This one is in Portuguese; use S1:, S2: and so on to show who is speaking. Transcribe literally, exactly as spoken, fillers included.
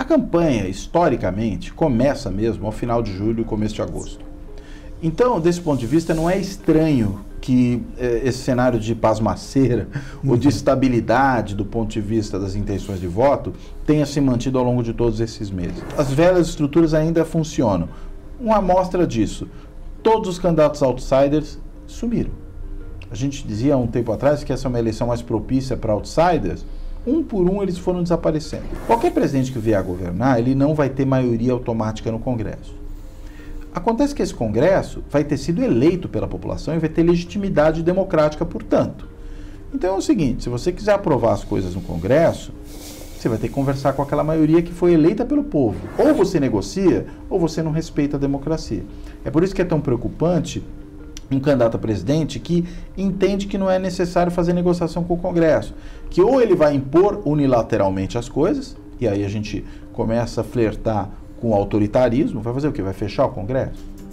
S1: A campanha, historicamente, começa mesmo ao final de julho e começo de agosto. Então, desse ponto de vista, não é estranho que eh, esse cenário de pasmaceira uhum. ou de estabilidade do ponto de vista das intenções de voto tenha se mantido ao longo de todos esses meses. As velhas estruturas ainda funcionam. Uma amostra disso, todos os candidatos outsiders sumiram. A gente dizia há um tempo atrás que essa é uma eleição mais propícia para outsiders. Um por um eles foram desaparecendo. Qualquer presidente que vier a governar, ele não vai ter maioria automática no Congresso. Acontece que esse Congresso vai ter sido eleito pela população e vai ter legitimidade democrática, portanto. Então é o seguinte, se você quiser aprovar as coisas no Congresso, você vai ter que conversar com aquela maioria que foi eleita pelo povo. Ou você negocia, ou você não respeita a democracia. É por isso que é tão preocupante um candidato a presidente que entende que não é necessário fazer negociação com o Congresso, que ou ele vai impor unilateralmente as coisas, e aí a gente começa a flertar com o autoritarismo, vai fazer o quê? Vai fechar o Congresso?